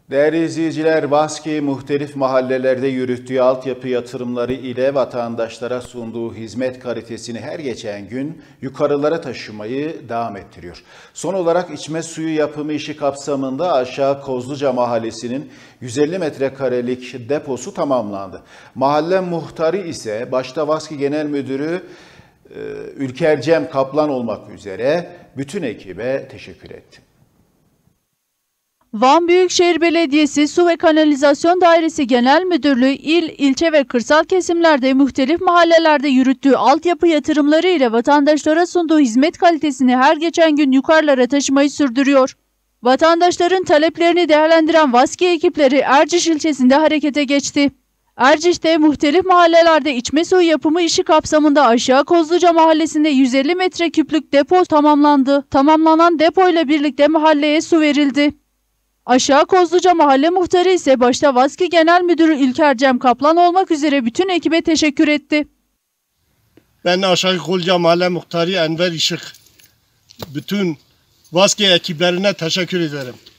Değerli izleyiciler, Vaski muhtelif mahallelerde yürüttüğü altyapı yatırımları ile vatandaşlara sunduğu hizmet kalitesini her geçen gün yukarılara taşımayı devam ettiriyor. Son olarak içme suyu yapımı işi kapsamında Aşağı Kozluca Mahallesi'nin 150 metrekarelik deposu tamamlandı. Mahalle muhtarı ise başta Vaski Genel Müdürü Ülker Cem Kaplan olmak üzere bütün ekibe teşekkür etti. Van Büyükşehir Belediyesi Su ve Kanalizasyon Dairesi Genel Müdürlüğü il, ilçe ve kırsal kesimlerde muhtelif mahallelerde yürüttüğü altyapı yatırımları ile vatandaşlara sunduğu hizmet kalitesini her geçen gün yukarılara taşımayı sürdürüyor. Vatandaşların taleplerini değerlendiren Vaski ekipleri Erciş ilçesinde harekete geçti. Erciş'te muhtelif mahallelerde içme suyu yapımı işi kapsamında Aşağı Kozluca Mahallesi'nde 150 metreküplük depo tamamlandı. Tamamlanan depo ile birlikte mahalleye su verildi. Aşağı Kozluca Mahalle Muhtarı ise başta Vaski Genel Müdürü İlker Cem Kaplan olmak üzere bütün ekibe teşekkür etti. Ben Aşağı Kozluca Mahalle Muhtarı Enver İşık. Bütün Vaski ekiplerine teşekkür ederim.